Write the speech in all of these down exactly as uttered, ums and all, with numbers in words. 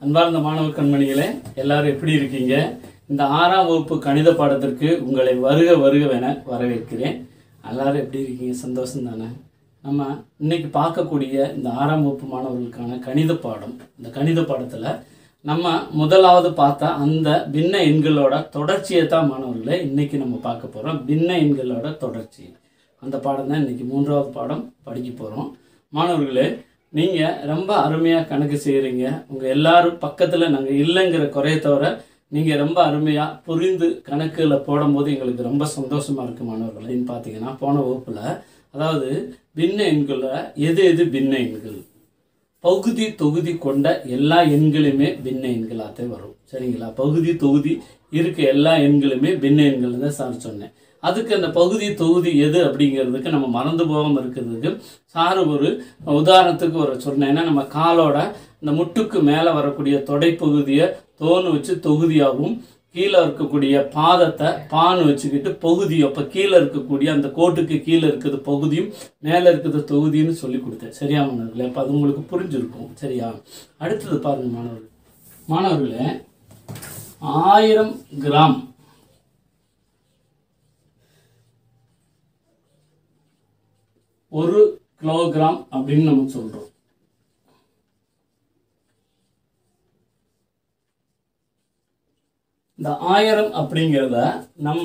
அன்பார்ந்த மாணவ கண்மணிகளே, எல்லாரும் எப்படி இருக்கீங்க? இந்த ஆறாம் வகுப்பு கணித பாடத்திற்கு உங்களை வருக வருகவென வரவேற்கிறேன். எல்லாரும் எப்படி இருக்கீங்க? சந்தோஷம் தானே? நம்ம இன்னைக்கு பார்க்கக்கூடிய இந்த ஆறாம் வகுப்பு மாணவர்களுக்கான கணித பாடம், இந்த கணித பாடத்தில் நம்ம முதலாவது பார்த்த அந்த பின்ன எண்களோட தொடர்ச்சியை தான் மாணவர்களே இன்னைக்கு நம்ம பார்க்க போகிறோம். பின்ன எண்களோட தொடர்ச்சி அந்த பாடம் தான் இன்னைக்கு மூன்றாவது பாடம் படிக்க போகிறோம். மாணவர்களே, நீங்கள் ரொம்ப அருமையாக கணக்கு செய்கிறீங்க. உங்கள் எல்லாரும் பக்கத்தில் நாங்கள் இல்லைங்கிற குறைய தவிர நீங்கள் ரொம்ப அருமையாக புரிந்து கணக்குகளை போடும்போது எங்களுக்கு ரொம்ப சந்தோஷமாக இருக்குது மாணவர்களேன்னு பார்த்தீங்கன்னா, போன வகுப்பில் அதாவது பின்ன எண்களில் எது எது பின்ன எண்கள், பகுதி தொகுதி கொண்ட எல்லா எண்களுமே பின்ன எண்களாகத்தே வரும். சரிங்களா? பகுதி தொகுதி இருக்க எல்லா எண்களுமே பின்ன எண்கள் தான் சார் சொன்னேன். அதுக்கு அந்த பகுதி தொகுதி எது அப்படிங்கிறதுக்கு நம்ம மறந்து போகாமல் இருக்கிறதுக்கு சார் ஒரு உதாரணத்துக்கு ஒரு சொன்னேன்னா, நம்ம காலோட இந்த முட்டுக்கு மேலே வரக்கூடிய தொடைப்பகுதியை தோன்னு வச்சு தொகுதியாகவும், கீழே இருக்கக்கூடிய பாதத்தை பான்னு வச்சுக்கிட்டு பகுதி, அப்போ கீழே இருக்கக்கூடிய அந்த கோட்டுக்கு கீழே இருக்கிறது பகுதியும் மேலே இருக்கிறது தொகுதின்னு சொல்லி கொடுத்தேன். சரியா மாணவர்களே? அப்போ அது உங்களுக்கு புரிஞ்சிருக்கும். சரியா? அடுத்தது பாருங்க மாணவர்கள் மாணவர்களே ஆயிரம் கிராம் ஒரு கிலோகிராம் அப்படின்னு நம்ம சொல்றோம். இந்த ஆயிரம் அப்படிங்கிறத நம்ம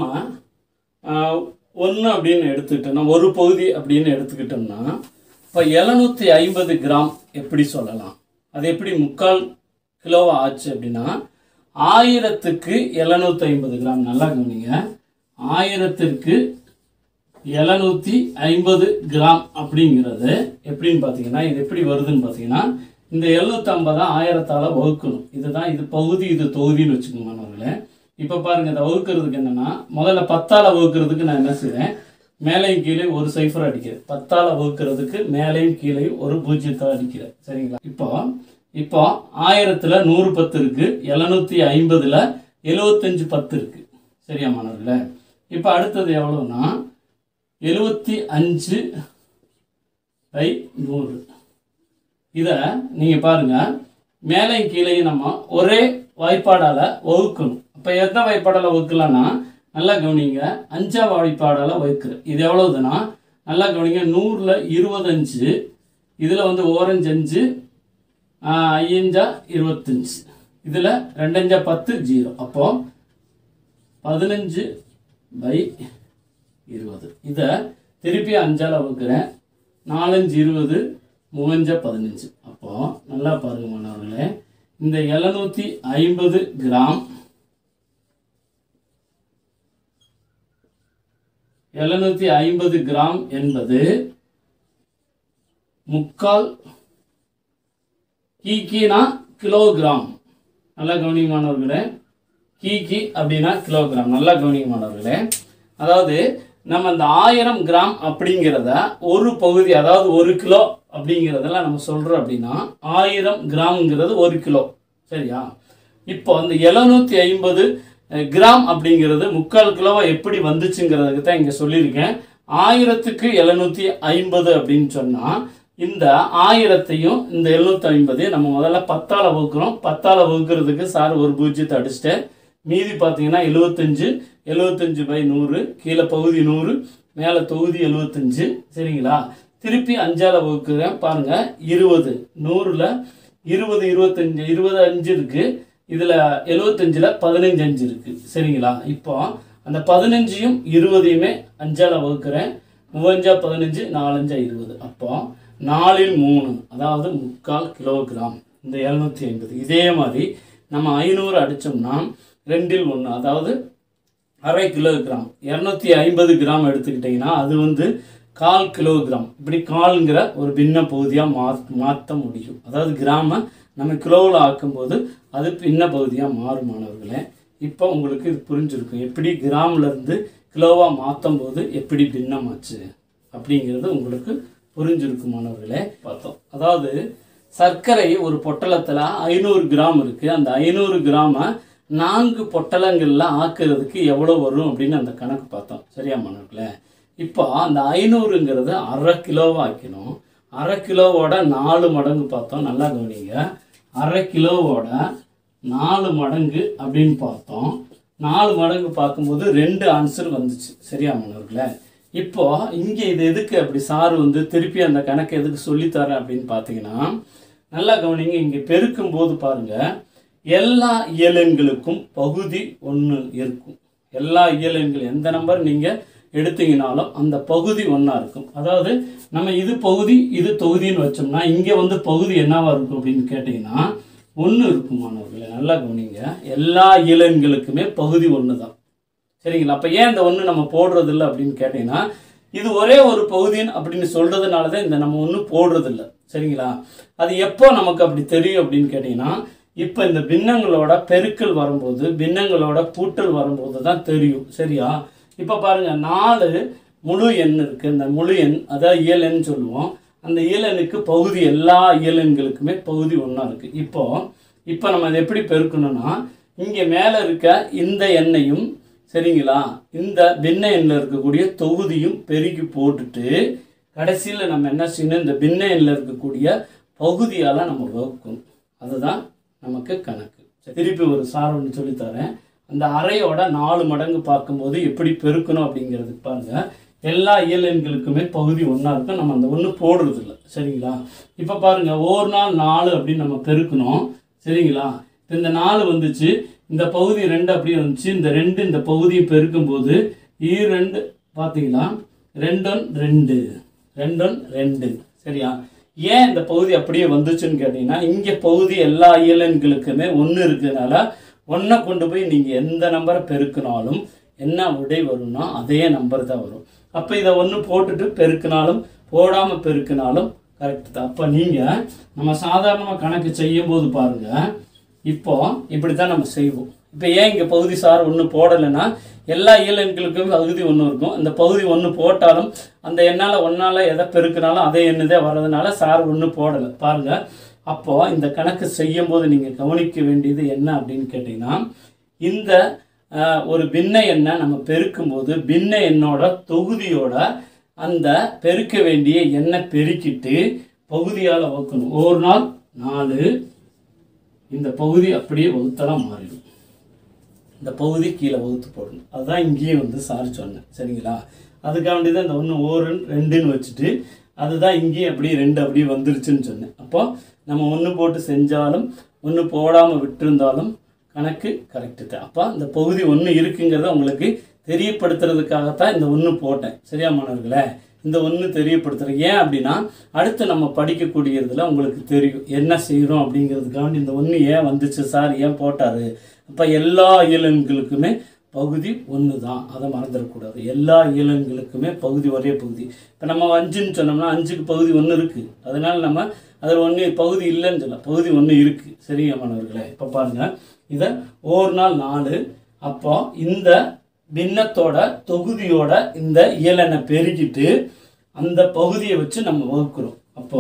ஒன்று அப்படின்னு எடுத்துக்கிட்டோம்னா, ஒரு பகுதி அப்படின்னு எடுத்துக்கிட்டோம்னா, இப்போ எழுநூற்றி ஐம்பது கிராம் எப்படி சொல்லலாம்? அது எப்படி முக்கால் கிலோவா ஆச்சு அப்படின்னா, ஆயிரத்துக்கு எழுநூற்றி ஐம்பது கிராம். நல்லா கவனிங்க, ஆயிரத்திற்கு எழுநூற்றி ஐம்பது கிராம் அப்படிங்கிறது எப்படின்னு பார்த்தீங்கன்னா, இது எப்படி வருதுன்னு பார்த்தீங்கன்னா, இந்த எழுநூற்றி ஐம்பதை ஆயிரத்தால் வகுக்கணும். இதுதான் இது பகுதி, இது தொகுதின்னு வச்சுக்கோங்க மாணவர்களே. இப்போ பாருங்கள், இதை வகுக்கிறதுக்கு என்னென்னா, முதல்ல பத்தால் வகுக்கிறதுக்கு நான் என்ன செய்கிறேன், மேலையும் கீழே ஒரு சைஃபர் அடிக்கிறேன். பத்தால் வகுக்கிறதுக்கு மேலையும் கீழே ஒரு பூஜ்ஜியத்தை அடிக்கிறேன். சரிங்களா? இப்போ இப்போ ஆயிரத்தில் நூறு பத்து இருக்குது, எழுநூற்றி ஐம்பதில் எழுபத்தஞ்சு பத்து இருக்குது. சரியா மாணவர்களே? இப்போ அடுத்தது எவ்வளோன்னா எழுபத்தி அஞ்சு பை நூறு. இதை நீங்கள் பாருங்கள், மேலையும் கீழையும் நம்ம ஒரே வாய்ப்பாடால் வகுக்கணும். இப்போ எந்த வாய்ப்பாடால் வகுக்கலான்னா, நல்லா கவனிங்க, அஞ்சா வாய்ப்பாடால் வகுக்கிறேன். இது எவ்வளவுதுன்னா, நல்லா கவனிங்க, நூறில் இருபத்தஞ்சு, இதில் வந்து ஓரஞ்சு அஞ்சு, ஐயஞ்சா இருபத்தஞ்சு, இதில் ரெண்டஞ்சா பத்து, ஜீரோ. அப்போது பதினஞ்சு பை இருபது. இதை திருப்பி அஞ்சால் வகுக்கிறேன். நாலஞ்சு இருபது, மூவஞ்சா பதினஞ்சு. அப்போது நல்லா பாருங்க மாணவர்களே, இந்த எழுநூற்றி ஐம்பது கிராம் எழுநூற்றி ஐம்பது கிராம் என்பது முக்கால் கீக்கினா கிலோகிராம். நல்லா கவனிங்க மாணவர்களே, கீக்கி அப்படின்னா கிலோகிராம். நல்லா கவனிங்க மாணவர்களே, அதாவது நம்ம அந்த ஆயிரம் கிராம் அப்படிங்கிறத ஒரு பகுதி, அதாவது ஒரு கிலோ அப்படிங்கிறதெல்லாம் நம்ம சொல்கிறோம் அப்படின்னா, ஆயிரம் கிராம்ங்கிறது ஒரு கிலோ. சரியா? இப்போ அந்த எழுநூற்றி ஐம்பது கிராம் அப்படிங்கிறது முக்கால் கிலோவா எப்படி வந்துச்சுங்கிறதுக்கு தான் இங்கே சொல்லியிருக்கேன். ஆயிரத்துக்கு எழுநூற்றி ஐம்பது அப்படின்னு சொன்னால், இந்த ஆயிரத்தையும் இந்த எழுநூற்றி ஐம்பதையும் நம்ம முதல்ல பத்தால் வகுக்கிறோம். பத்தால் வகுக்கிறதுக்கு சார் ஒரு பூஜ்ஜியத்தை அடிச்சிட்டேன். மீதி பார்த்தீங்கன்னா எழுபத்தஞ்சு, எழுபத்தஞ்சு பை நூறு, கீழே பகுதி நூறு, மேலே தொகுதி எழுபத்தஞ்சு. சரிங்களா? திருப்பி அஞ்சால் வகுக்கிறேன். பாருங்கள், இருபது, நூறில் இருபது, இருபத்தஞ்சு, இருபது அஞ்சு இருக்குது, இதில் எழுபத்தஞ்சில் பதினஞ்சு அஞ்சு இருக்குது. சரிங்களா? இப்போ அந்த பதினஞ்சையும் இருபதையுமே அஞ்சால் வகுக்கிறேன். மூவஞ்சா பதினஞ்சு, நாலஞ்சா இருபது. அப்போ நாலில் மூணு, அதாவது முக்கால் கிலோகிராம் இந்த எழுநூற்றி ஐம்பது. இதே மாதிரி நம்ம ஐநூறு அடித்தோம்னா ரெண்டில் ஒன்று, அதாவது அரை கிலோகிராம். இரநூத்தி ஐம்பது கிராம் எடுத்துக்கிட்டிங்கன்னா அது வந்து கால் கிலோகிராம். இப்படி கால்ங்கிற ஒரு பின்ன பகுதியாக மா மாற்ற முடியும். அதாவது கிராம நம்ம கிலோவில் ஆக்கும்போது அது பின்ன பகுதியாக மாறும் மாணவர்களே. இப்போ உங்களுக்கு இது புரிஞ்சிருக்கும், எப்படி கிராம்லேருந்து கிலோவாக மாற்றும் போது எப்படி பின்னமாச்சு அப்படிங்கிறது உங்களுக்கு புரிஞ்சிருக்கும் மாணவர்களே. பார்த்தோம், அதாவது சர்க்கரை ஒரு பொட்டலத்தில் ஐநூறு கிராம் இருக்குது. அந்த ஐநூறு கிராமை நான்கு பொட்டலங்களில் ஆக்குறதுக்கு எவ்வளோ வரும் அப்படின்னு அந்த கணக்கு பார்த்தோம். சரியா மாணவர்களே? இப்போ அந்த ஐநூறுங்கிறது அரை கிலோவாக ஆக்கணும். அரை கிலோவோட நாலு மடங்கு பார்த்தோம். நல்லா கவனிங்க, அரை கிலோவோட நாலு மடங்கு அப்படின்னு பார்த்தோம். நாலு மடங்கு பார்க்கும்போது ரெண்டு ஆன்சர் வந்துச்சு. சரியா மாணவர்களே? இப்போ இங்கே இது எதுக்கு அப்படி சார் வந்து திருப்பி அந்த கணக்கு எதுக்கு சொல்லித்தரேன் அப்படின்னு பார்த்தீங்கன்னா, நல்லா கவனிங்க. இங்கே பெருக்கும் போது பாருங்க, எல்லா இயலெண்களுக்கும் பகுதி ஒன்று இருக்கும். எல்லா இயலெண்கள் எந்த நம்பர் நீங்கள் எடுத்தீங்கனாலும் அந்த பகுதி ஒன்றா இருக்கும். அதாவது நம்ம இது பகுதி இது தொகுதின்னு வச்சோம்னா இங்கே வந்து பகுதி என்னவா இருக்கும் அப்படின்னு கேட்டிங்கன்னா ஒன்று இருக்கும் மாணவர்களே. நல்லா கவனிங்க. எல்லா இயலெண்களுக்குமே பகுதி ஒன்று தான். சரிங்களா? அப்போ ஏன் இந்த ஒன்று நம்ம போடுறது இல்லை அப்படின்னு கேட்டிங்கன்னா, இது ஒரே ஒரு பகுதின்னு அப்படின்னு சொல்கிறதுனால தான் இந்த நம்ம ஒன்று போடுறதில்ல. சரிங்களா? அது எப்போ நமக்கு அப்படி தெரியும் அப்படின்னு கேட்டிங்கன்னா, இப்போ இந்த பின்னங்களோட பெருக்கல் வரும்போது பின்னங்களோட கூட்டல் வரும்போது தான் தெரியும். சரியா? இப்போ பாருங்கள், நாலு முழு எண் இருக்குது. இந்த முழு எண் அதாவது இயலெண் சொல்லுவோம். அந்த இயலெண்ணுக்கு பகுதி எல்லா இயலெண்களுக்குமே பகுதி ஒன்றா இருக்குது. இப்போது இப்போ நம்ம அதை எப்படி பெருக்கணும்னா, இங்கே மேலே இருக்க இந்த எண்ணையும் சரிங்களா இந்த பின்ன எண்ணில் இருக்கக்கூடிய தொகுதியும் பெருக்கி போட்டுட்டு கடைசியில் நம்ம என்ன செய்யணும், இந்த பின்ன எண்ணில் இருக்கக்கூடிய பகுதியால் நம்ம வகுக்கணும். அதுதான் நமக்கு கணக்கு. திருப்பி ஒரு சார் ஒன்று சொல்லித்தரேன். அந்த அறையோட நாலு மடங்கு பார்க்கும்போது எப்படி பெருக்கணும் அப்படிங்கிறதுக்கு பாருங்கள். எல்லா இயலெண்களுக்குமே பகுதி ஒன்றா இருக்கும். நம்ம அந்த ஒன்று போடுறது இல்லை. சரிங்களா? இப்போ பாருங்கள், ஒரு நாள் நாலு அப்படின்னு நம்ம பெருக்கணும். சரிங்களா? இப்போ இந்த நாலு வந்துச்சு, இந்த பகுதி ரெண்டு அப்படியே வந்துச்சு. இந்த ரெண்டு இந்த பகுதியை பெருக்கும்போது ஈ ரெண்டு பார்த்தீங்களா, ரெண்டொன் ரெண்டு ரெண்டொன் ரெண்டு. சரியா? ஏன் இந்த பகுதி அப்படியே வந்துச்சுன்னு கேட்டிங்கன்னா, இங்கே பகுதி எல்லா இயலெண்களுக்குமே ஒன்று இருக்கிறதுனால ஒன்றை கொண்டு போய் நீங்கள் எந்த நம்பரை பெருக்கினாலும் என்ன விடை வரும்னா அதே நம்பர் தான் வரும். அப்போ இதை ஒன்று போட்டுட்டு பெருக்கினாலும் போடாமல் பெருக்கினாலும் கரெக்டு தான். அப்போ நீங்கள் நம்ம சாதாரணமாக கணக்கு செய்யும் போது பாருங்கள், இப்போ இப்படி தான் நம்ம செய்வோம். இப்போ ஏன் இங்கே பகுதி சார் ஒன்று போடலைன்னா, எல்லா இயலெண்களுக்கும் பகுதி ஒன்று இருக்கும். அந்த பகுதி ஒன்று போட்டாலும் அந்த எண்ணால் ஒன்றால் எதை பெருக்கினாலும் அதே எண்ணுதே வர்றதுனால சார் ஒன்று போடலை. பாருங்கள், அப்போது இந்த கணக்கு செய்யும் போது நீங்கள் கவனிக்க வேண்டியது என்ன அப்படின்னு கேட்டிங்கன்னா, இந்த ஒரு பின்ன எண்ணை நம்ம பெருக்கும்போது பின்ன எண்ணோட தொகுதியோட அந்த பெருக்க வேண்டிய எண்ணை பெருக்கிட்டு பகுதியால் வகுக்கணும். ஒரு நாள் நாலு, இந்த பகுதி அப்படியே வகுத்தலாம் மாறிடும். இந்த பகுதி கீழே வகுத்து போடணும். அதுதான் இங்கேயும் வந்து சார் சொன்னேன். சரிங்களா? அதுக்காக வேண்டியதான் இந்த ஒன்று ஒரு ரெண்டுன்னு வச்சுட்டு அதுதான் இங்கேயும் அப்படியே ரெண்டு அப்படியே வந்துருச்சுன்னு சொன்னேன். அப்போ நம்ம ஒன்று போட்டு செஞ்சாலும் ஒன்று போடாமல் விட்டுருந்தாலும் கணக்கு கரெக்டு தான். அப்போ இந்த பகுதி ஒன்று இருக்குங்கிறத உங்களுக்கு தெரியப்படுத்துறதுக்காகத்தான் இந்த ஒன்று போட்டேன். சரியா மாணவர்களே? இந்த ஒன்று தெரியப்படுத்துகிறேன். ஏன் அப்படின்னா, அடுத்து நம்ம படிக்கக்கூடியதில் உங்களுக்கு தெரியும் என்ன செய்கிறோம் அப்படிங்கிறதுக்காக இந்த ஒன்று ஏன் வந்துச்சு சார், ஏன் போட்டார். அப்போ எல்லா இயலெண்களுக்குமே பகுதி ஒன்று தான், அதை மறந்துடக்கூடாது. எல்லா இயலெண்களுக்குமே பகுதி ஒரே பகுதி. இப்போ நம்ம அஞ்சுன்னு சொன்னோம்னா அஞ்சுக்கு பகுதி ஒன்று இருக்குது. அதனால் நம்ம அதில் ஒன்று பகுதி இல்லைன்னு சொல்லலாம், பகுதி ஒன்று இருக்குது. சரியா மாணவர்களே? இப்போ பாருங்கள், இதை ஒரு நாள் நாலு. அப்போ இந்த பின்னத்தோட தொகுதியோட இந்த இயலெண்ணை பெருக்கிட்டு அந்த பகுதியை வச்சு நம்ம வகுக்கிறோம். அப்போ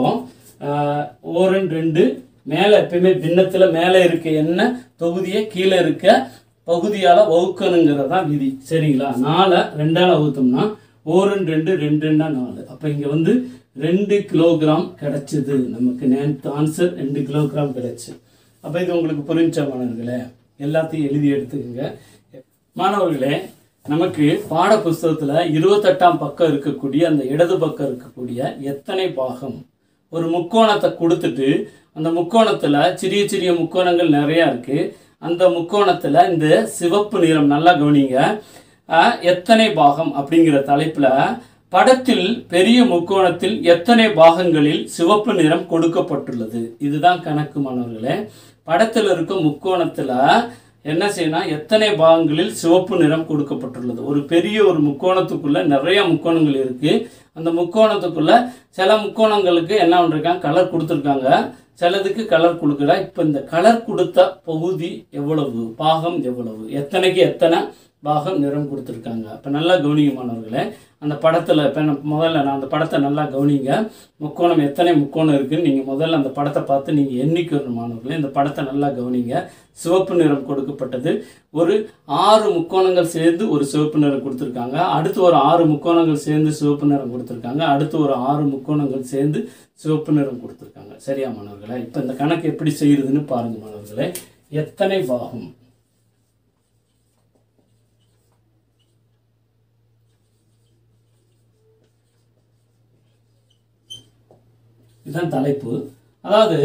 ஒரு ரெண்டு மேலே எப்பயுமே பின்னத்தில் மேலே இருக்க எண்ணெய் தொகுதியை கீழே இருக்க பகுதியால் வகுக்கணுங்கிறது தான் விதி. சரிங்களா? நாலை ரெண்டால் வகுத்தோம்னா ஒரு ரெண்டு ரெண்டு ரெண்டா நாலு. அப்போ இங்கே வந்து ரெண்டு கிலோகிராம் கிடச்சிது. நமக்கு நேற்று ஆன்சர் ரெண்டு கிலோகிராம் கிடச்சி. அப்போ இது உங்களுக்கு புரிஞ்சா மாணவர்களே? எல்லாத்தையும் எழுதி எடுத்துக்கோங்க மாணவர்களே. நமக்கு பாட புஸ்தகத்தில் இருபத்தெட்டாம் பக்கம் இருக்கக்கூடிய அந்த இடது பக்கம் இருக்கக்கூடிய எத்தனை பாகம், ஒரு முக்கோணத்தை கொடுத்துட்டு அந்த முக்கோணத்தில் சிறிய சிறிய முக்கோணங்கள் நிறையா இருக்குது. அந்த முக்கோணத்தில் இந்த சிவப்பு நிறம், நல்லா கவனிங்க, எத்தனை பாகம் அப்படிங்கிற தலைப்பில் படத்தில் பெரிய முக்கோணத்தில் எத்தனை பாகங்களில் சிவப்பு நிறம் கொடுக்கப்பட்டுள்ளது. இதுதான் கணக்கு மாணவர்களே. படத்தில் இருக்க முக்கோணத்தில் என்ன செய்யணும், எத்தனை பாகங்களில் சிவப்பு நிறம் கொடுக்கப்பட்டுள்ளது. ஒரு பெரிய ஒரு முக்கோணத்துக்குள்ள நிறைய முக்கோணங்கள் இருக்கு. அந்த முக்கோணத்துக்குள்ள சில முக்கோணங்களுக்கு என்ன பண்ணிருக்காங்க, கலர் கொடுத்துருக்காங்க, சிலதுக்கு கலர் கொடுக்கல. இப்போ இந்த கலர் கொடுத்த பகுதி எவ்வளவு, பாகம் எவ்வளவு, எத்தனைக்கு எத்தனை பாகம் நிறம் கொடுத்துருக்காங்க. இப்போ நல்லா கவனிக்க மாணவர்களே, அந்த படத்தில் இப்போ முதல்ல நான் அந்த படத்தை நல்லா கவனிங்க. முக்கோணம் எத்தனை முக்கோணம் இருக்குதுன்னு நீங்கள் முதல்ல அந்த படத்தை பார்த்து நீங்கள் எண்ணிக்கணும் மாணவர்களே. இந்த படத்தை நல்லா கவனிங்க. சிவப்பு நிறம் கொடுக்கப்பட்டது. ஒரு ஆறு முக்கோணங்கள் சேர்ந்து ஒரு சிவப்பு நிறம் கொடுத்துருக்காங்க. அடுத்து ஒரு ஆறு முக்கோணங்கள் சேர்ந்து சிவப்பு நிறம் கொடுத்துருக்காங்க. அடுத்து ஒரு ஆறு முக்கோணங்கள் சேர்ந்து சிவப்பு நிறம் கொடுத்துருக்காங்க. சரியா மாணவர்களே? இப்போ இந்த கணக்கு எப்படி செய்யுதுன்னு பாருங்கள் மாணவர்களே. எத்தனை பாகம், இதுதான் தலைப்பு. அதாவது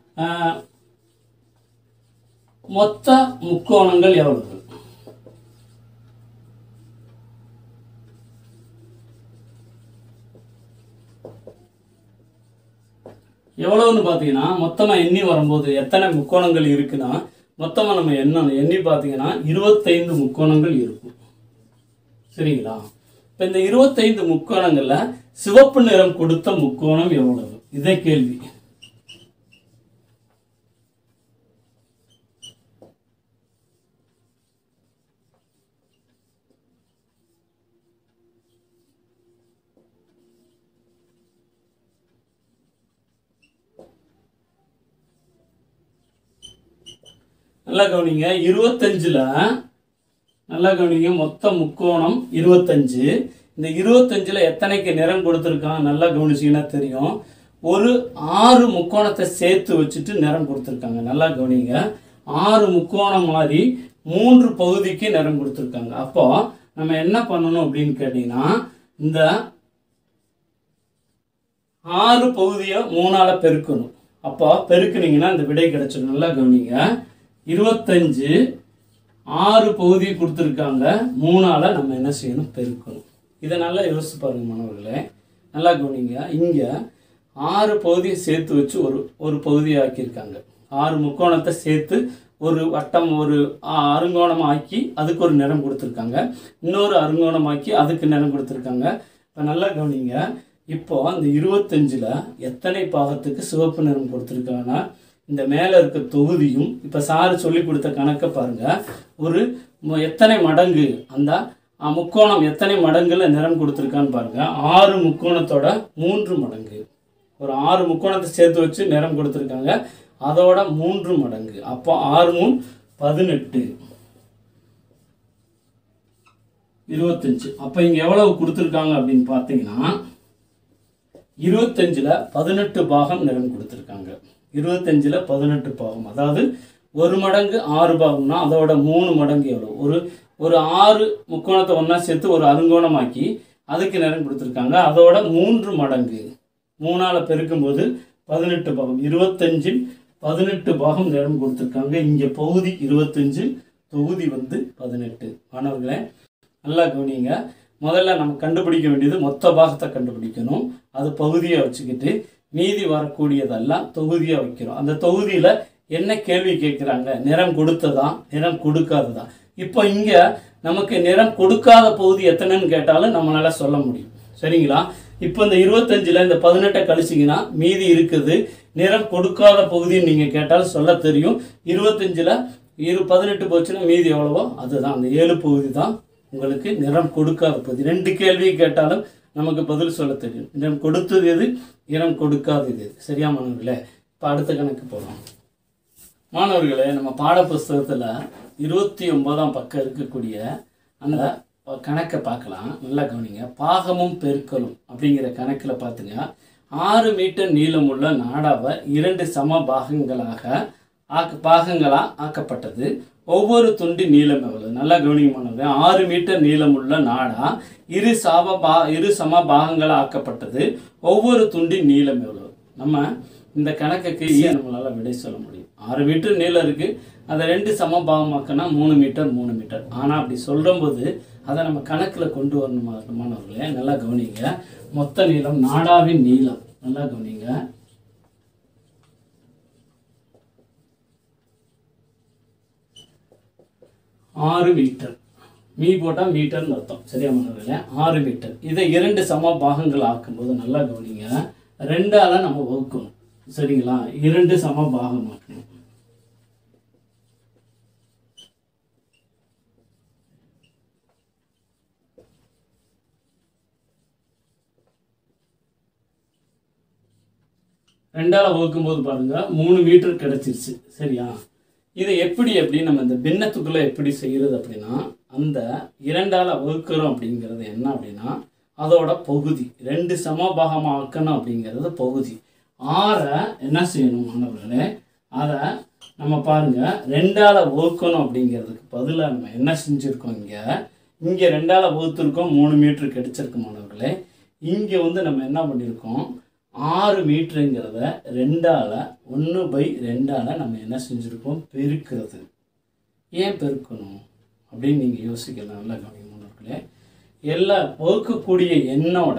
மொத்த முக்கோணங்கள் எவ்வளவு? எவ்வளவுன்னு பார்த்தீங்கன்னா மொத்தமாக எண்ணி வரும்போது எத்தனை முக்கோணங்கள் இருக்குன்னா மொத்தமாக நம்ம என்ன எண்ணி பார்த்தீங்கன்னா இருபத்தைந்து முக்கோணங்கள் இருக்கும். சரிங்களா? இப்போ இந்த இருபத்தைந்து முக்கோணங்களில் சிவப்பு நிறம் கொடுத்த முக்கோணம் எவ்வளவு? இதே கேள்வி. நல்லா கவனிங்க. இருபத்தஞ்சுல நல்லா கவனிங்க. மொத்த முக்கோணம் இருபத்தஞ்சு. இந்த இருபத்தஞ்சுல எத்தனைக்கு நிறம் கொடுத்துருக்கான் நல்லா கவனிச்சிங்கன்னா தெரியும். ஒரு ஆறு முக்கோணத்தை சேர்த்து வச்சுட்டு நிறம் கொடுத்துருக்காங்க. நல்லா கவனிங்க. ஆறு முக்கோணம் மாதிரி மூன்று பகுதிக்கு நிறம் கொடுத்துருக்காங்க. அப்போ நம்ம என்ன பண்ணணும் அப்படின்னு கேட்டீங்கன்னா இந்த ஆறு பகுதியை மூணால பெருக்கணும். அப்போ பெருக்குனீங்கன்னா இந்த விடை கிடைச்சிடும். நல்லா கவனிங்க. இருபத்தஞ்சு ஆறு பகுதி கொடுத்துருக்காங்க. மூணால நம்ம என்ன செய்யணும்? பெருக்கணும். இதை நல்லா யோசிச்சு பாருங்க மாணவர்களே. நல்லா கவனிங்க. இங்கே ஆறு பகுதியை சேர்த்து வச்சு ஒரு ஒரு பகுதியை ஆக்கியிருக்காங்க. ஆறு முக்கோணத்தை சேர்த்து ஒரு வட்டம் ஒரு அருங்கோணம் ஆக்கி அதுக்கு ஒரு நிறம் கொடுத்துருக்காங்க. இன்னொரு அருங்கோணம் ஆக்கி அதுக்கு நிறம் கொடுத்துருக்காங்க. இப்போ நல்லா கவனிங்க. இப்போ அந்த இருபத்தஞ்சில் எத்தனை பாகத்துக்கு சிவப்பு நிறம் கொடுத்துருக்காங்கன்னா இந்த மேலே இருக்க தொகுதியும் இப்போ சாரு சொல்லி கொடுத்த கணக்கை பாருங்கள். ஒரு எத்தனை மடங்கு அந்த முக்கோணம் எத்தனை மடங்குல நிறம் கொடுத்துருக்கான்னு பாருங்கள். ஆறு முக்கோணத்தோட மூன்று மடங்கு. ஒரு ஆறு முக்கோணத்தை சேர்த்து வச்சு நிறம் கொடுத்துருக்காங்க. அதோட மூன்று மடங்கு. அப்போ ஆறு மூணு பதினெட்டு இருபத்தஞ்சு. அப்போ இங்கே எவ்வளவு கொடுத்துருக்காங்க அப்படின்னு பார்த்தீங்கன்னா இருபத்தஞ்சில் பதினெட்டு பாகம் நிறம் கொடுத்துருக்காங்க. இருபத்தஞ்சில் பதினெட்டு பாகம், அதாவது ஒரு மடங்கு ஆறு பாகம்னா அதோட மூணு மடங்கு எவ்வளோ? ஒரு ஒரு ஆறு முக்கோணத்தை ஒன்றா சேர்த்து ஒரு அருங்கோணமாக்கி அதுக்கு நிறம் கொடுத்துருக்காங்க. அதோட மூன்று மடங்கு மூணால் பெருக்கும்போது பதினெட்டு பாகம். இருபத்தஞ்சில் பதினெட்டு பாகம் நிறம் கொடுத்துருக்காங்க. இங்கே பகுதி இருபத்தஞ்சு, தொகுதி வந்து பதினெட்டு. மாணவர்களே நல்லா கவனிங்க. முதல்ல நம்ம கண்டுபிடிக்க வேண்டியது மொத்த பாகத்தை கண்டுபிடிக்கணும். அது பகுதியை வச்சுக்கிட்டு மீதி வரக்கூடியதெல்லாம் தொகுதியாக வைக்கிறோம். அந்த தொகுதியில் என்ன கேள்வி கேட்குறாங்க? நிறம் கொடுத்ததா நிறம் கொடுக்காததா? இப்போ இங்கே நமக்கு நிறம் கொடுக்காத பகுதி எத்தனைன்னு கேட்டாலும் நம்மளால சொல்ல முடியும். சரிங்களா? இப்போ இந்த இருபத்தஞ்சில் இந்த பதினெட்டை கழிச்சிங்கன்னா மீதி இருக்குது. நிறம் கொடுக்காத பகுதின்னு நீங்கள் கேட்டாலும் சொல்ல தெரியும். இருபத்தஞ்சில் இரு பதினெட்டு போச்சுன்னா மீதி எவ்வளவோ அதுதான், அந்த ஏழு பகுதி தான் உங்களுக்கு நிறம் கொடுக்காத பகுதி. ரெண்டு கேள்வி கேட்டாலும் நமக்கு பதில் சொல்ல தெரியும். நிறம் கொடுத்தது எது, நிறம் கொடுக்காதது எது. சரியா மாணவர்களே? இப்போ அடுத்த கணக்கு போகலாம். மாணவர்களே நம்ம பாட புஸ்தகத்தில் இருபத்தி ஒன்பதாம் பக்கம் இருக்கக்கூடிய அந்த கணக்கை பார்க்கலாம். நல்லா கவனிங்க. பாகமும் பெருக்கலும் அப்படிங்கிற கணக்கில் பார்த்துங்க, ஆறு மீட்டர் நீளமுள்ள நாடாவை இரண்டு சம பாகங்களாக ஆக்க பாகங்களாக ஆக்கப்பட்டது. ஒவ்வொரு துண்டி நீளம் எவ்வளவு? நல்லா கவனிக்கமானது. ஆறு மீட்டர் நீளமுள்ள நாடா இரு சம பா இரு சம பாகங்களாக ஆக்கப்பட்டது. ஒவ்வொரு துண்டி நீளம் எவ்வளவு? நம்ம இந்த கணக்குக்கு ஏன் நம்மளால் விடை சொல்ல முடியும். ஆறு மீட்டர் நீளம் இருக்குது, அதை ரெண்டு சம பாகமாக்கினா மூணு மீட்டர் மூணு மீட்டர். ஆனால் அப்படி சொல்லும்போது அதை நம்ம கணக்கில் கொண்டு வரணுமா மாணவர்களே? நல்லா கவனிங்க. மொத்த நீளம், நாடாவின் நீளம் நல்லா கவனிங்க. ஆறு மீட்டர். மீ போட்டால் மீட்டர்னு அர்த்தம். சரியா மாணவர்களே? ஆறு மீட்டர். இதை இரண்டு சம பாகங்கள் ஆக்கும்போது நல்லா கவனிங்க, ரெண்டால நம்ம வகுக்கணும். சரிங்களா? இரண்டு சம பாகம் ஆக்கணும். ரெண்டால் வகுக்கும் போது பாருங்கள் மூணு மீட்டர் கிடச்சிருச்சு. சரியா? இதை எப்படி எப்படி நம்ம இந்த பின்னத்துக்குள்ளே எப்படி செய்கிறது அப்படின்னா, அந்த இரண்டால் வகுக்கிறோம் அப்படிங்கிறது என்ன அப்படின்னா அதோட பகுதி ரெண்டு சமபாகமாக ஆக்கணும் அப்படிங்கிறது பகுதி. ஆறை என்ன செய்யணும் மாணவர்களே, அதை நம்ம பாருங்கள் ரெண்டால் வகுக்கணும் அப்படிங்கிறதுக்கு பதிலாக நம்ம என்ன செஞ்சுருக்கோம், இங்கே இங்கே ரெண்டால் வகுத்துருக்கோம், மூணு மீட்டர் கிடச்சிருக்கு மாணவர்களே. இங்கே வந்து நம்ம என்ன பண்ணியிருக்கோம், ஆறு மீட்டருங்கிறத ரெண்டால் ஒன்று பை ரெண்டால் நம்ம என்ன செஞ்சுருக்கோம், பெருக்கிறது. ஏன் பெருக்கணும் அப்படின்னு நீங்கள் யோசிக்கலாம். நல்லா கவனிங்க மாணவர்களே, எல்லா வகுக்கக்கூடிய எண்ணோட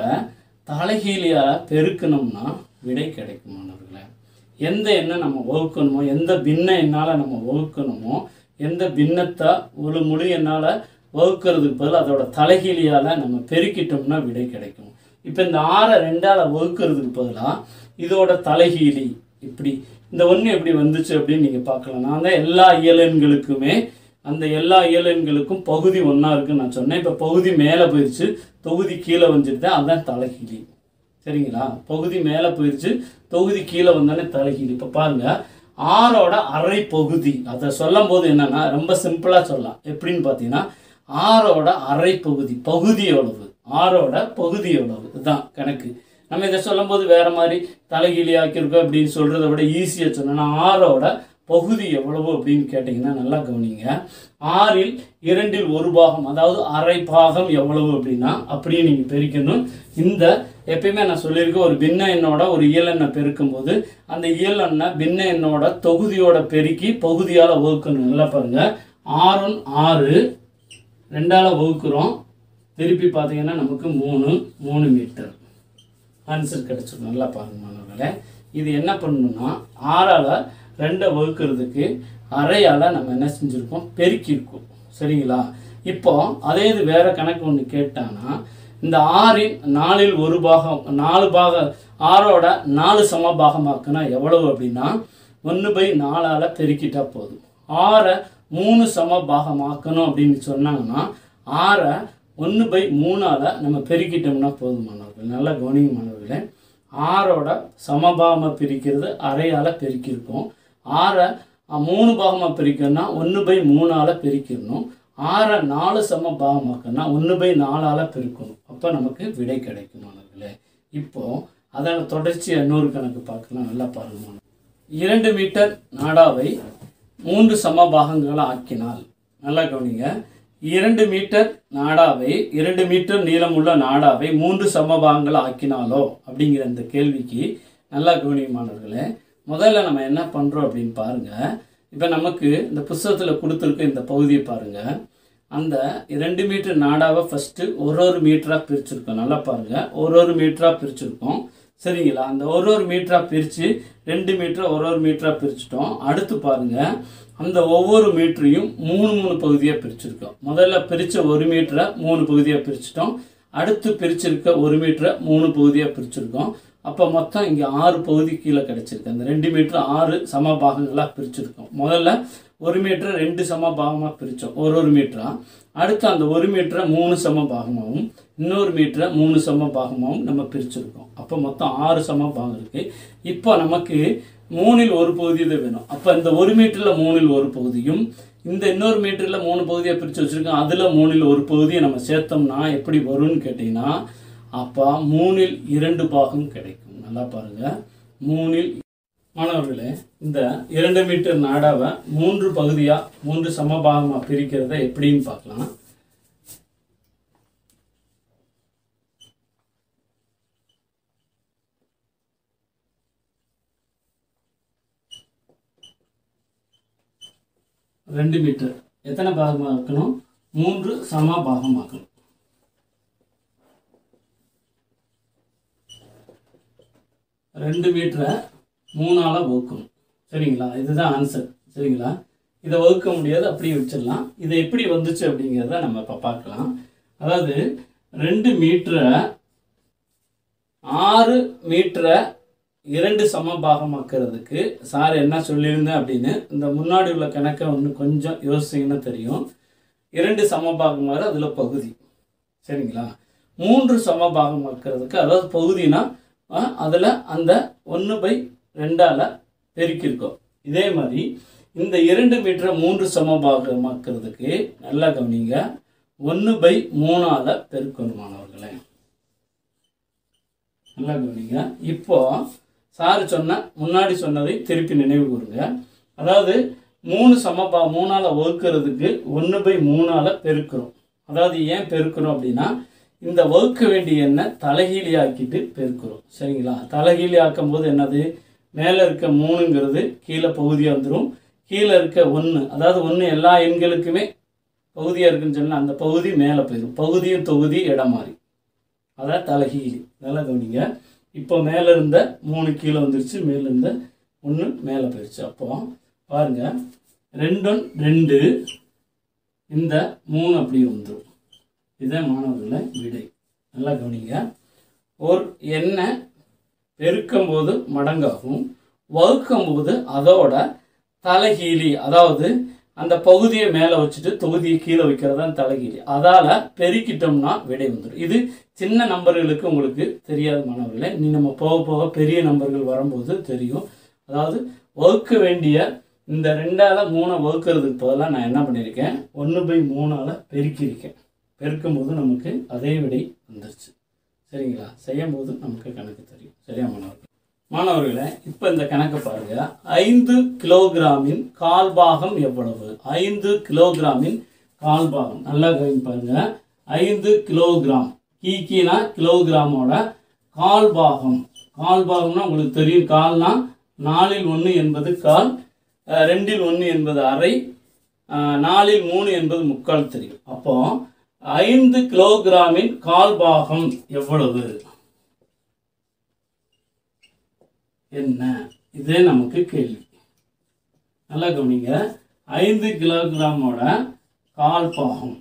தலைகீழியாக பெருக்கணும்னா விடை கிடைக்கும் மாணவர்களே. எந்த எண்ணெய் நம்ம வகுக்கணுமோ, எந்த பின்ன எண்ணால் நம்ம வகுக்கணுமோ, எந்த பின்னத்தை ஒரு முழு எண்ணால் வகுக்கிறதுக்கு பதில் அதோட தலைகீழியால் நம்ம பெருக்கிட்டோம்னா விடை கிடைக்கும். இப்போ இந்த ஆறை ரெண்டால் வகுக்கிறதுக்கு பதிலாக இதோட தலைகீழி இப்படி இந்த ஒன்று எப்படி வந்துச்சு அப்படின்னு நீங்கள் பார்க்கலாம். நான் தான் எல்லா இயலெண்களுக்குமே அந்த எல்லா இயலெண்களுக்கும் பகுதி ஒன்றா இருக்குன்னு நான் சொன்னேன். இப்போ பகுதி மேலே போயிடுச்சு, தொகுதி கீழே வந்துடுது, அதுதான் தலைகீழி. சரிங்களா? பகுதி மேலே போயிடுச்சு, தொகுதி கீழே வந்தோடனே தலைகீழி. இப்போ பாருங்கள், ஆறோட அரை பகுதி அதை சொல்லும் போது என்னென்னா ரொம்ப சிம்பிளாக சொல்லலாம். எப்படின்னு பார்த்தீங்கன்னா ஆறோட அரை பகுதி பகுதி எவ்வளவு, ஆறோட பகுதி எவ்வளவு, இதுதான் கணக்கு. நம்ம இதை சொல்லும் போது வேறு மாதிரி தலைகீழி ஆக்கியிருக்கோம் அப்படின்னு சொல்கிறத விட ஈஸியாக சொன்னோன்னா ஆறோட பகுதி எவ்வளவு அப்படின்னு கேட்டிங்கன்னா நல்லா கவனிங்க. ஆறில் இரண்டில் ஒரு பாகம், அதாவது அரை பாகம் எவ்வளவு அப்படின்னா அப்படியே நீங்கள் பெருக்கணும். இந்த எப்பயுமே நான் சொல்லியிருக்கேன், ஒரு பின்ன எண்ணோட ஒரு இயலெண்ணை பெருக்கும் போது அந்த இயலெண்ணை பின்ன எண்ணோட தொகுதியோட பெருக்கி பகுதியால் வகுக்கணும். நல்லா பாருங்கள், ஆறும் ஆறு ரெண்டால் வகுக்கிறோம், திருப்பி பார்த்தீங்கன்னா நமக்கு மூணு மூணு மீட்டர் ஆன்சர் கிடச்சிடும். நல்லா பாருங்க மாணவர்களே, இது என்ன பண்ணணும்னா ஆறால் ரெண்டை வகுக்கிறதுக்கு அரையால் நம்ம என்ன செஞ்சுருக்கோம், பெருக்கியிருக்கோம். சரிங்களா? இப்போ அதே இது வேறு கணக்கு ஒன்று கேட்டாங்கன்னா, இந்த ஆறின் நாலில் ஒரு பாகம், நாலு பாகம் ஆறோட நாலு சம பாகமாக்குனா எவ்வளவு அப்படின்னா ஒன்று பை நாலால் பெருக்கிட்டா போதும். ஆறை மூணு சம பாகமாக்கணும் அப்படின்னு சொன்னாங்கன்னா ஆறை ஒன்று பை மூணால் நம்ம பெருக்கிட்டோம்னா போதும் மாணவர்கள். நல்லா கவனிங்க மாணவர்களே, ஆறோட சமபாகமாக பிரிக்கிறது அரையால் பெருக்கியிருக்கோம். ஆறை மூணு பாகமாக பிரிக்கணும்னா ஒன்று பை மூணால் பெருக்கிடணும். ஆறை நாலு சம பாகமாக்கணும்னா ஒன்று பை நாலால் பெருக்கணும். அப்போ நமக்கு விடை கிடைக்கும் மாணவர்களே. இப்போது அதோட தொடர்ச்சியாக இன்னொரு கணக்கு பார்க்கலாம். நல்லா பாருங்க, இரண்டு மீட்டர் நாடாவை மூன்று சம பாகங்களை ஆக்கினால், நல்லா கவனிங்க, இரண்டு மீட்டர் நாடாவை இரண்டு மீட்டர் நீளமுள்ள நாடாவை மூன்று சமபாகங்கள் ஆக்கினாலோ அப்படிங்கிற இந்த கேள்விக்கு நல்லா கவனிமானவர்களே, முதல்ல நம்ம என்ன பண்ணுறோம் அப்படின்னு பாருங்கள். இப்போ நமக்கு இந்த புத்தகத்தில் கொடுத்துருக்க இந்த பகுதியை பாருங்கள். அந்த ரெண்டு மீட்டர் நாடாவை ஃபஸ்ட்டு ஒரு ஒரு மீட்டராக பிரிச்சுருக்கோம். நல்லா பாருங்கள், ஒரு ஒரு மீட்டராக பிரிச்சுருக்கோம். சரிங்களா? அந்த ஒரு ஒரு மீட்டராக பிரித்து ரெண்டு மீட்டரை ஒரு ஒரு மீட்டராக பிரிச்சுட்டோம். அடுத்து பாருங்கள், அந்த ஒவ்வொரு மீட்டரையும் மூணு மூணு பகுதியாக பிரிச்சுருக்கோம். முதல்ல பிரித்த ஒரு மீட்டரை மூணு பகுதியாக பிரிச்சுட்டோம். அடுத்து பிரிச்சிருக்க ஒரு மீட்டரை மூணு பகுதியாக பிரிச்சுருக்கோம். அப்போ மொத்தம் இங்கே ஆறு பகுதி கீழே கிடச்சிருக்கு. அந்த ரெண்டு மீட்டர் ஆறு சம பாகங்களாக பிரிச்சுருக்கோம். முதல்ல ஒரு மீட்டரை ரெண்டு சம பாகமாக பிரித்தோம், ஒரு ஒரு மீட்டராக. அடுத்து அந்த ஒரு மீட்டரை மூணு சம பாகமாகவும் இன்னொரு மீட்டரை மூணு சம பாகமாகவும் நம்ம பிரிச்சுருக்கோம். அப்போ மொத்தம் ஆறு சம பாகம் இருக்குது. இப்போ நமக்கு மூணில் ஒரு பகுதி தான் வேணும். அப்போ இந்த ஒரு மீட்டரில் மூணில் ஒரு பகுதியும் இந்த இன்னொரு மீட்டரில் மூணு பகுதியாக பிரித்து வச்சுருக்கோம், அதில் மூணில் ஒரு பகுதியை நம்ம சேர்த்தோம்னா எப்படி வரும்னு கேட்டிங்கன்னா, அப்போ மூணில் இரண்டு பாகம் கிடைக்கும். நல்லா பாருங்கள், மூணில். மாணவர்களே, இந்த இரண்டு மீட்டர் நாடாவை மூன்று பகுதியாக மூன்று சமபாகமாக பிரிக்கிறத எப்படின்னு பார்க்கலாம். ரெண்டு மீட்டர் எத்தனை பாகமாக இருக்கணும்? மூன்று சம பாகமாக்கணும். ரெண்டு மீட்டரை மூணால் வகுக்கணும். சரிங்களா? இதுதான் ஆன்சர். சரிங்களா? இதை வகுக்க முடியாது, அப்படியே வச்சிடலாம். இதை எப்படி வந்துச்சு அப்படிங்கிறத நம்ம இப்போ பார்க்கலாம். அதாவது ரெண்டு மீட்டரை ஆறு மீட்டரை இரண்டு சம பாகமாக்கிறதுக்கு சார் என்ன சொல்லியிருந்தேன் அப்படின்னு இந்த முன்னாடி உள்ள கணக்கை ஒன்று கொஞ்சம் யோசிச்சிங்கன்னா தெரியும். இரண்டு சம பாகமாக அதில் பகுதி. சரிங்களா? மூன்று சம பாகமாக்கிறதுக்கு, அதாவது பகுதினா அதில் அந்த ஒன்று பை ரெண்டால் பெருக்கியிருக்கோம். இதே மாதிரி இந்த இரண்டு மீட்டரை மூன்று சமபாகமாக்குறதுக்கு நல்லா கவனிங்க, ஒன்று பை மூணால் பெருக்கணும் மாணவர்களே. நல்லா கவனிங்க. இப்போ சார் சொன்ன முன்னாடி சொன்னதை திருப்பி நினைவு கூறுங்க. அதாவது மூணு சமபா மூணால் வகுக்கிறதுக்கு ஒன்று பை மூணால் பெருக்கிறோம். அதாவது ஏன் பெருக்கிறோம் அப்படின்னா, இந்த வகுக்க வேண்டிய எண்ணை தலைகீழி ஆக்கிட்டு பெருக்கிறோம். சரிங்களா? தலைகீழி ஆக்கும் போது என்னது, மேலே இருக்க மூணுங்கிறது கீழே பகுதியாக வந்துடும், கீழே இருக்க ஒன்று, அதாவது ஒன்று எல்லா எண்களுக்குமே பகுதியாக இருக்குன்னு சொன்னால் அந்த பகுதி மேலே போயிடும். பகுதியும் தொகுதி இடம் மாறி, அதான் தலைகீழி. நல்லா கவனிங்க. இப்போ மேலே இருந்த மூணு கீழே வந்துருச்சு, மேலே இருந்த ஒன்று மேலே போயிடுச்சு. அப்போ பாருங்க, ரெண்டு ரெண்டு, இந்த மூணு அப்படியே வந்துடும். இதான் மாணவர்களை விடை. நல்லா கவனிங்க. ஒரு எண்ணை பெருக்கும் போது மடங்காகும், வகுக்கும் போது அதோட தலைகீழி, அதாவது அந்த பகுதியை மேலே வச்சுட்டு தொகுதியை கீழே வைக்கிறது தான் தலைகீழி. அதால் பெருக்கிட்டோம்னா விடை வந்துடும். இது சின்ன நம்பர்களுக்கு உங்களுக்கு தெரியாத மாணவர்களே, நீ நம்ம போக போக பெரிய நம்பர்கள் வரும்போது தெரியும். அதாவது வகுக்க வேண்டிய இந்த ரெண்டால் மூணை வகுக்கிறதுக்கு பதிலாக நான் என்ன பண்ணியிருக்கேன், ஒன்று பை மூணால் பெருக்கியிருக்கேன். பெருக்கும் போது நமக்கு அதே விடை வந்துருச்சு. சரிங்களா? செய்யும் போது நமக்கு கணக்கு தெரியும். சரியா மாணவர்கள்? மாணவர்களே, இப்போ இந்த கணக்கு பாருங்க. ஐந்து கிலோகிராமின் கால் பாகம் எவ்வளவு? ஐந்து கிலோகிராமின் கால் பாகம் நல்லா கவனிச்சு பாருங்க. ஐந்து கிலோகிராம், கீக்கினா கிலோகிராமோட கால் பாகம். கால் பாகம்னா உங்களுக்கு தெரியும், கால்னா நாலில் ஒன்று என்பது கால், ரெண்டில் ஒன்று என்பது அரை, நாலில் மூணு என்பது முக்கால் தெரியும். அப்போ ஐந்து கிலோகிராமின் கால் பாகம் எவ்வளவு என்ன? இதே நமக்கு கேள்வி. நல்லா கவனிங்க. ஐந்து கிலோகிராமோட கால் பாகம்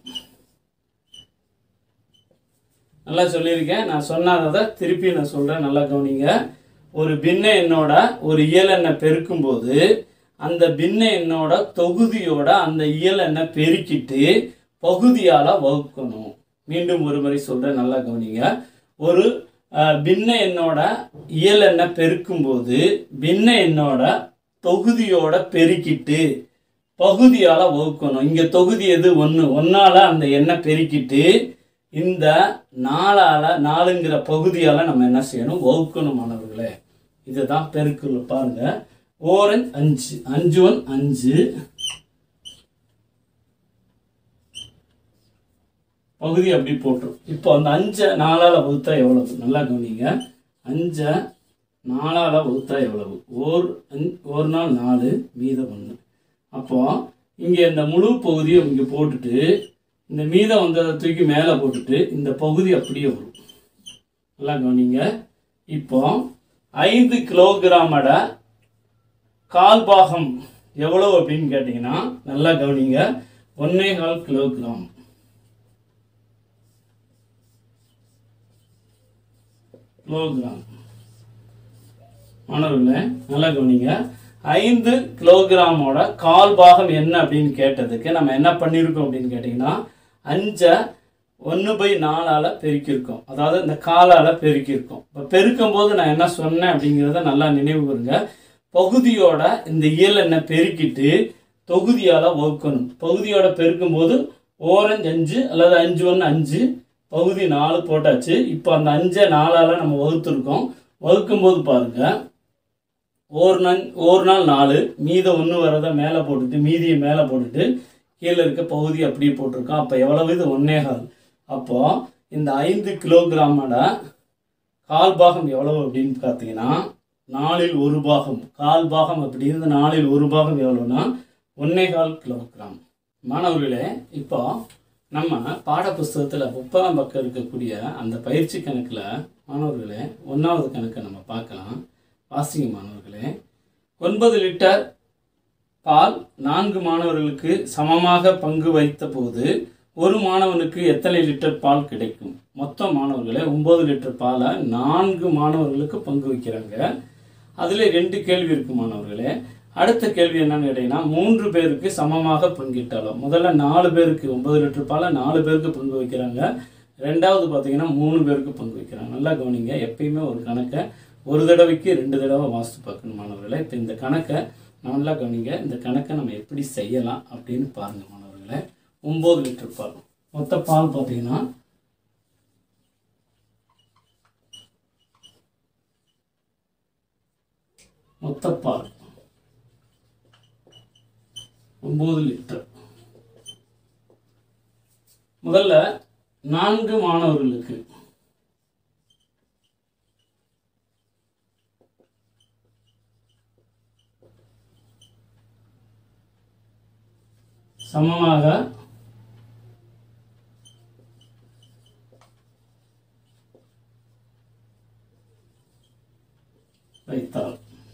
நல்லா சொல்லியிருக்கேன். நான் சொன்னதை திருப்பி நான் சொல்கிறேன். நல்லா கவனிங்க. ஒரு பின்ன எண்ணோட ஒரு இயல் எண்ணை பெருக்கும் போது அந்த பின்ன எண்ணோட தொகுதியோட அந்த இயல் எண்ணை பெருக்கிட்டு பகுதியால் வகுக்கணும். மீண்டும் ஒரு முறை சொல்கிறேன், நல்லா கவனிங்க. ஒரு பின்ன எண்ணோட இயல் எண்ணை பெருக்கும் போது பின்ன எண்ணோட தொகுதியோட பெருக்கிட்டு பகுதியால் வகுக்கணும். இங்கே தொகுதி எது? ஒன்று. ஒன்றால் அந்த எண்ணை பெருக்கிட்டு இந்த நாலால் நாலுங்கிற பகுதியால் நம்ம என்ன செய்யணும்? வகுக்கணும் மாணவர்களே. இதுதான் பெருக்கல். பாருங்க, ஓரஞ்சு அஞ்சு, அஞ்சு ஒன் அஞ்சு, பகுதி அப்படி போட்டுரும். இப்போ அந்த அஞ்சை நாலால் வகுத்தா எவ்வளவு? நல்லா கவனிங்க. அஞ்சை நாலால் வகுத்தா எவ்வளவு? ஓர் அஞ்சு, ஒரு நாள் நாலு, மீதம் ஒன்று. அப்போ இங்கே இந்த முழு பகுதியை இங்கே போட்டுட்டு இந்த மீதம் வந்ததை தூக்கி மேலே போட்டுட்டு இந்த பகுதி அப்படியே வரும். நல்லா கவனிங்க. இப்போ ஐந்து கிலோகிராமோட கால் பாகம் எவ்வளவு அப்படின்னு கேட்டிங்கன்னா நல்லா கவனிங்க, ஒன்னே கால் கிலோகிராம். கிலோகிராம் மாணவர்களே நல்லா கவனிங்க. ஐந்து கிலோகிராமோட கால் பாகம் என்ன அப்படின்னு கேட்டதுக்கு நம்ம என்ன பண்ணியிருக்கோம் அப்படின்னு கேட்டிங்கன்னா, அஞ்சை ஒன்று பை நாலால் பெருக்கியிருக்கோம். அதாவது இந்த காலால் பெருக்கியிருக்கோம். இப்போ பெருக்கும் போது நான் என்ன சொன்னேன் அப்படிங்கிறத நல்லா நினைவு கூறுங்க. பகுதியோட இந்த இயல் எண்ணை பெருக்கிட்டு தொகுதியால் வகுக்கணும். பகுதியோட பெருக்கும் போது ஓரஞ்சு அஞ்சு அல்லது அஞ்சு ஒன்று அஞ்சு, பகுதி நாலு போட்டாச்சு. இப்போ அந்த அஞ்சை நாலால் நம்ம வகுத்துருக்கோம். வகுக்கும் போது பாருங்கள், ஒரு நாள் ஒரு நாள் நாலு, மீதம் ஒன்று வரதை மேலே போட்டுட்டு மீதியை மேலே போட்டுட்டு கீழே இருக்க பகுதி அப்படியே போட்டிருக்கோம். அப்போ எவ்வளவு? இது ஒன்னே கால். அப்போது இந்த ஐந்து கிலோகிராமோட கால் பாகம் எவ்வளவு அப்படின்னு பார்த்தீங்கன்னா நாலில் ஒரு பாகம். கால் பாகம் அப்படின்னு நாலில் ஒரு பாகம் எவ்வளோன்னா ஒன்னே கால் கிலோகிராம். மாணவர்களே, இப்போ நம்ம பாட புஸ்தகத்தில் முப்பதாம் பக்கம் இருக்கக்கூடிய அந்த பயிற்சி கணக்கில் மாணவர்களே ஒன்றாவது கணக்கை நம்ம பார்க்கலாம். வாசிங்க மாணவர்களே. ஒன்பது லிட்டர் பால் நான்கு மாணவர்களுக்கு சமமாக பங்கு வைத்த போது ஒரு மாணவனுக்கு எத்தனை லிட்டர் பால் கிடைக்கும்? மொத்தம் மாணவர்களே ஒன்பது லிட்டர் பாலை நான்கு மாணவர்களுக்கு பங்கு வைக்கிறாங்க. அதில் ரெண்டு கேள்வி இருக்கு மாணவர்களே. அடுத்த கேள்வி என்னன்னு கேட்டீங்கன்னா, மூன்று பேருக்கு சமமாக பங்கிட்டாலும், முதல்ல நாலு பேருக்கு ஒன்பது லிட்டர் பாலை நாலு பேருக்கு பங்கு வைக்கிறாங்க. ரெண்டாவது பார்த்தீங்கன்னா மூணு பேருக்கு பங்கு வைக்கிறாங்க. நல்லா கவனிங்க. எப்பயுமே ஒரு கணக்கை ஒரு தடவைக்கு ரெண்டு தடவை வாஸ்து பார்க்கணும் மாணவர்களே. இப்போ இந்த கணக்கை நல்லா கவனிங்க. இந்த கணக்கை நம்ம எப்படி செய்யலாம் அப்படின்னு பாருங்கள் மாணவர்களே. ஒம்பது லிட்டர் பால், மொத்த பால் பார்த்தீங்கன்னா மொத்த பால் ஒம்பது லிட்டர். முதல்ல நான்கு மாணவர்களுக்கு சமமாக வைத்தால்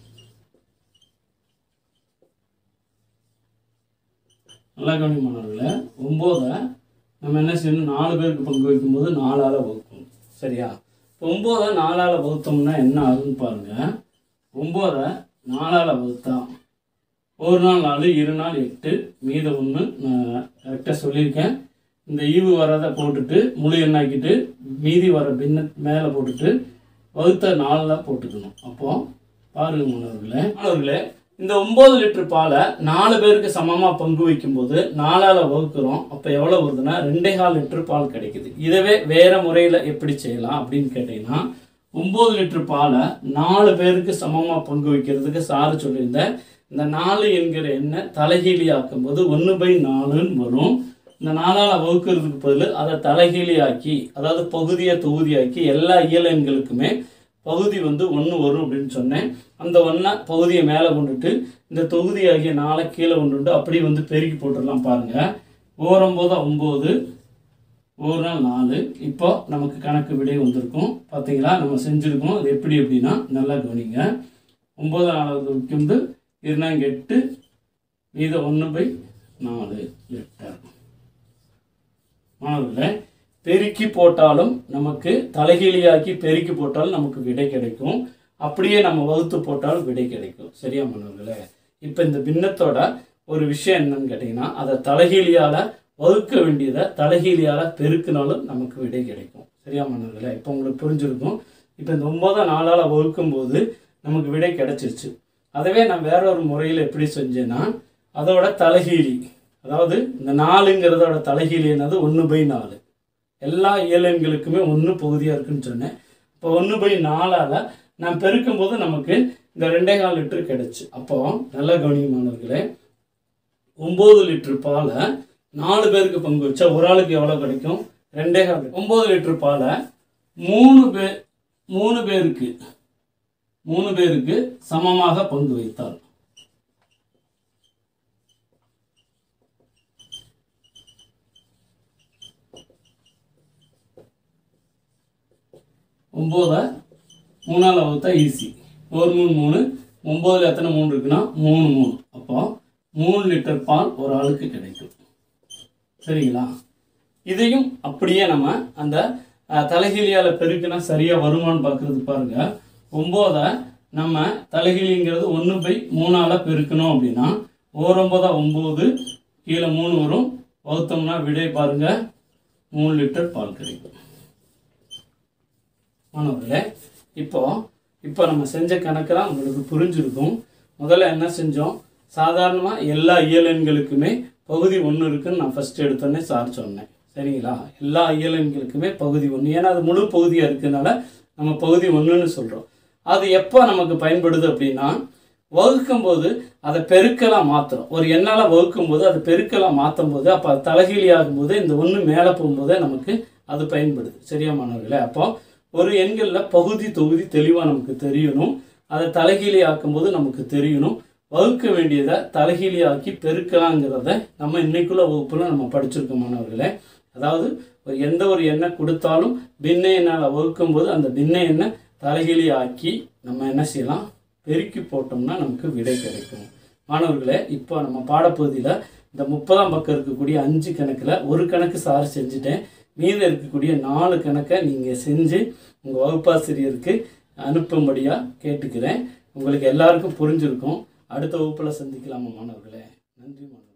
நல்லா கவனி மாணவர்களே. ஒம்போதை நம்ம என்ன செய்யணும், நாலு பேருக்கு பங்கு வைக்கும்போது நாலால் வகுக்கணும். சரியா? இப்போ ஒம்போதை நாலால் வகுத்தோம்னா என்ன ஆகுதுன்னு பாருங்கள். ஒம்போதை நாலால் வகுத்தா ஒரு நாள் நாலு, இரு நாள் எட்டு, மீத ஒன்று. நான் கரெக்டாக சொல்லியிருக்கேன். இந்த ஈவு வரதை போட்டுட்டு முழு எண்ணாக்கிட்டு மீதி வர பின்ன மேலே போட்டுட்டு வகுத்த நாலில் போட்டுக்கணும். அப்போது பாருங்க மாணவர்களே. மாணவர்களே, இந்த ஒம்பது லிட்டர் பாலை நாலு பேருக்கு சமமாக பங்கு வைக்கும்போது நாலால் வகுக்கிறோம். அப்போ எவ்வளோ வருதுன்னா ரெண்டே கால் லிட்டர் பால் கிடைக்குது. இதவே வேறு முறையில் எப்படி செய்யலாம் அப்படின்னு கேட்டிங்கன்னா, ஒம்பது லிட்டர் பாலை நாலு பேருக்கு சமமாக பங்கு வைக்கிறதுக்கு சாரு சொல்லியிருந்தேன். இந்த நாலு என்கிற எண்ணை தலைகீழி ஆக்கும்போது ஒன்று பை நாலுன்னு வரும். இந்த நாலால் வகுக்கிறதுக்கு பதில் அதை தலைகீழி ஆக்கி, அதாவது பகுதியை தொகுதியாக்கி எல்லா இயல் எண்களுக்குமே பகுதி வந்து ஒன்று வரும் அப்படின்னு சொன்னேன். அந்த ஒன்றை பகுதியை மேலே கொண்டுட்டு இந்த தொகுதி ஆகிய நாளை கீழே கொண்டுட்டு அப்படி வந்து பெருக்கி போட்டுடலாம். பாருங்கள், ஓரம்போதா ஒம்பது, ஒரு நாள் நாலு. இப்போ நமக்கு கணக்கு விடை வந்திருக்கும். பார்த்தீங்களா, நம்ம செஞ்சுருக்கோம். அது எப்படி அப்படின்னா நல்லா கவனிங்க. ஒம்பது நாலாவது வைக்கும்போது இருந்தாங்க எட்டு, மீத ஒன்று பை நாலு லிட்டர். மாணவர்களே, பெருக்கி போட்டாலும் நமக்கு தலைகீழியாக்கி பெருக்கி போட்டாலும் நமக்கு விடை கிடைக்கும். அப்படியே நம்ம வகுத்து போட்டாலும் விடை கிடைக்கும். சரியா மாணவர்களே? இப்போ இந்த பின்னத்தோட ஒரு விஷயம் என்னன்னு கேட்டிங்கன்னா, அதை தலைகீழியால் வகுக்க வேண்டியதை தலைகீழியால் பெருக்கினாலும் நமக்கு விடை கிடைக்கும். சரியா மாணவர்களே? இப்போ உங்களுக்கு புரிஞ்சிருக்கும். இப்போ இந்த ஒன்பதாம் நாளால் வகுக்கும்போது நமக்கு விடை கிடைச்சிருச்சு. அதவே நான் வேற ஒரு முறையில் எப்படி செஞ்சேன்னா, அதோட தலைகீழி, அதாவது இந்த நாலுங்கிறதோட தலைகீழி என்னது ஒன்று பை நாலு. எல்லா இயலெண்களுக்குமே ஒன்று பகுதியாக இருக்குன்னு சொன்னேன். இப்போ ஒன்று பை நாலால் நான் பெருக்கும்போது நமக்கு இந்த ரெண்டே கால் லிட்டர் கிடைச்சு. அப்போ நல்லா கவனிமானவர்களே, ஒம்பது லிட்டர் பாலை நாலு பேருக்கு பங்கு வச்சா ஒரு ஆளுக்கு எவ்வளோ கிடைக்கும்? ரெண்டே கால். ஒம்பது லிட்டர் பாலை மூணு பேர் மூணு பேருக்கு மூணு பேருக்கு சமமாக பங்கு வைத்தால் ஒம்போதை மூணால் வகுத்தா ஈஸி. ஒரு மூணு மூணு, ஒம்போதில் எத்தனை மூணு இருக்குன்னா மூணு மூணு. அப்போ மூணு லிட்டர் பால் ஒரு ஆளுக்கு கிடைக்கும். சரிங்களா? இதையும் அப்படியே நம்ம அந்த தலைகீழியால் பெருக்குனா சரியாக வருமானு பார்க்குறது பாருங்க. ஒம்போதை நம்ம தலைகீழிங்கிறது ஒன்று பை மூணால் பெருக்கணும் அப்படின்னா ஓரொம்பதா ஒம்பது, கீழே மூணு வரும். வகுத்தோம்னா விடை பாருங்க, மூணு லிட்டர் பால் கிடைக்கும். மாணவர்களே, இப்போ இப்போ நம்ம செஞ்ச கணக்கெல்லாம் உங்களுக்கு புரிஞ்சிருக்கும். முதல்ல என்ன செஞ்சோம்? சாதாரணமாக எல்லா இயலெண்களுக்குமே பகுதி ஒன்று இருக்குன்னு நான் ஃபஸ்ட்டு எடுத்தோடனே சார் சொன்னேன். சரிங்களா? எல்லா இயலெண்களுக்குமே பகுதி ஒன்று, ஏன்னா அது முழு பகுதியாக இருக்கிறதுனால நம்ம பகுதி ஒன்றுன்னு சொல்கிறோம். அது எப்போ நமக்கு பயன்படுது அப்படின்னா, வகுக்கும்போது அதை பெருக்கெல்லாம் மாற்றுறோம். ஒரு எண்ணால் வகுக்கும்போது அதை பெருக்கெல்லாம் மாற்றும் போது, அப்போ அது தலைகீழி ஆகும்போது இந்த ஒன்று மேலே போகும்போதே நமக்கு அது பயன்படுது. சரியா மாணவர்களே? அப்போ ஒரு எண்களில் பகுதி தொகுதி தெளிவாக நமக்கு தெரியணும். அதை தலைகீழி ஆக்கும்போது நமக்கு தெரியணும். வகுக்க வேண்டியதை தலைகீழி ஆக்கி பெருக்கலாங்கிறத நம்ம இன்னைக்குள்ள வகுப்பில் நம்ம படிச்சிருக்கோம் மாணவர்களே. அதாவது எந்த ஒரு எண்ணை கொடுத்தாலும் பின்ன எண்ணால் வகுக்கும்போது அந்த பின்ன எண்ணை தலைகீழி ஆக்கி நம்ம என்ன செய்யலாம்? பெருக்கி போட்டோம்னா நமக்கு விடை கிடைக்கும். மாணவர்களே, இப்போ நம்ம பாடப்பகுதியில் இந்த முப்பதாம் பக்கம் இருக்கக்கூடிய அஞ்சு கணக்கில் ஒரு கணக்கு சார் செஞ்சுட்டேன். மீதம் இருக்கக்கூடிய நாலு கணக்கை நீங்கள் செஞ்சு உங்கள் வகுப்பாசிரியருக்கு அனுப்பும்படியாக கேட்டுக்கிறேன். உங்களுக்கு எல்லாருக்கும் புரிஞ்சிருக்கும். அடுத்த வகுப்பில் சந்திக்கலாமா மாணவர்களே? நன்றி மாணவர்களே.